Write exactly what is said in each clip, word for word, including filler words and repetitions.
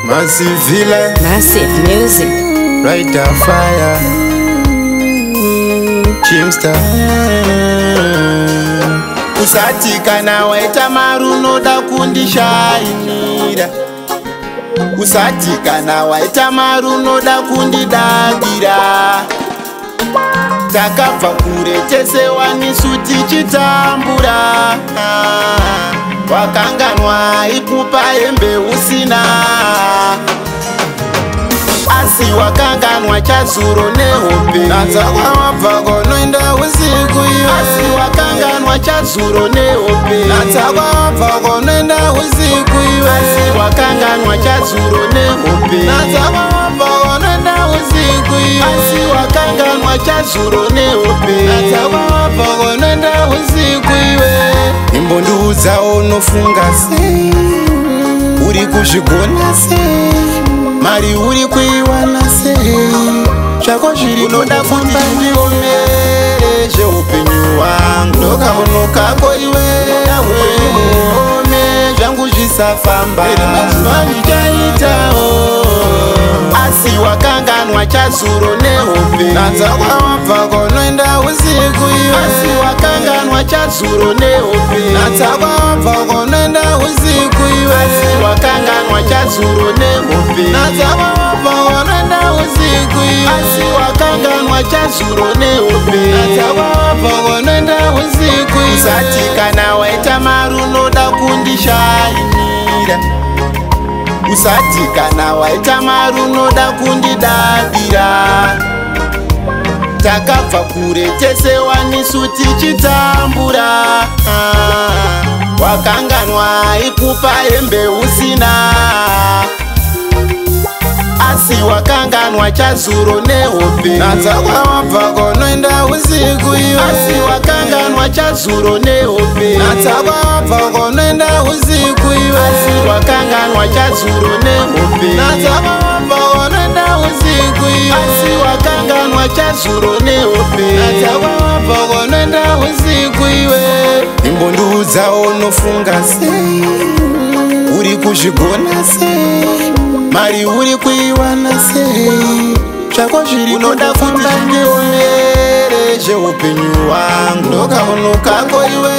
Massive villain, Massive music, right on fire. Chimster. Usati kana waita maruno da kundishainira. Usati kana waita maruno da kundidadira. Takabva kure tese wanisuti chitambura. Wakanganwa ikupa hembe usina. Asi wakanganwa chazuro nehope. Natakwa wabvago noenda usiku iwe. Asi wakanganwa chazuro nehope. Natakwa wabvago noenda usiku iwe. Asi wakanganwa chazuro nehope. Natakwa wabvago noenda usiku iwe. Asi wakanganwa chazuro nehope. Natakwa wabvago noenda usiku iwe. Imbonduudza unofunga sei, uri kuzvigona sei, mari uri kuiwana sei, zvako zviri unoda kuti ndiomere zveupenyu hwangu, ndokaonokako iwe ome zvangu zvisafamba, mazuva ndichaitawo. Asi wakanganwa chazuro nehope. Natakwa wabvago noenda usiku iwe. Asi wakanganwa chazuro nehope. Natakwa wabvago noenda usiku iwe. Asi wakanganwa chazuro nehope. Natakwa wabvago noenda usiku iwe. Asi wakanganwa chazuro nehope. Natakwa wabvago noenda usiku iwe. Usati kana waita maruno da kundishainira. Usati kana waita maruno da kundidadira. Takabva kure tese wanisuti chitambura. Wakanganwa ikupa hembe usina. Asi wakanganwa chazuro nehope. Natakwa wabvago noenda usiku iwe. Asi wakanganwa chazuro nehope. Natakwa wabvago noenda usiku iwe. Asi wakanganwa chazuro nehope. Natakwa wabvago noenda usiku iwe. Asi wakanganwa chazuro nehope. Natakwa wabvago noenda usiku iwe. Imbonduudza unofunga sei, uri kuzvigona sei, mari uri kuiwana sei, zvako zviri unoda kuti ndiomere zveupenyu hwangu, ndokaonokako iwe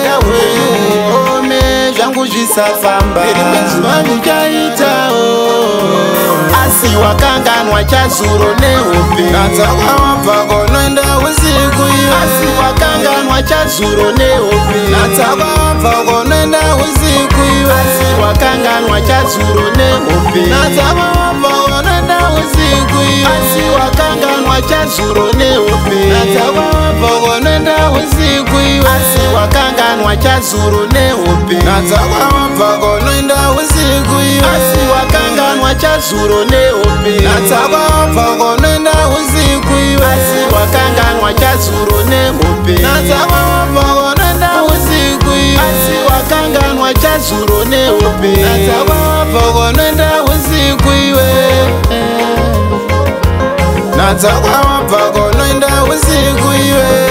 ome zvangu zvisafamba, mazuva ndichaitawo. Asi wakanganwa chazuro nehope. Natakwa wabvago noenda usiku iwe. Asi wakanganwa chazuro nehope. Natakwa wabvago noenda usiku iwe. Asi wakanganwa chazuro nehope. Natakwa wabvago noenda usiku iwe. Asi wakanganwa chazuro nehope. Natakwa wabvago noenda usiku iwe. Asi wakanganwa chazuro nehope. Natakwa wabvago noenda usiku iwe. Asi wakanganwa chazuro nehope. Natakwa wabvago noenda usiku iwe. Asi wakanganwa chazuro nehope. Natakwa wabvago noenda usiku iwe. Asi wakanganwa chazuro nehope. Natakwa wabvago noenda usiku iwe. Natakwa wabvago noenda usiku iwe.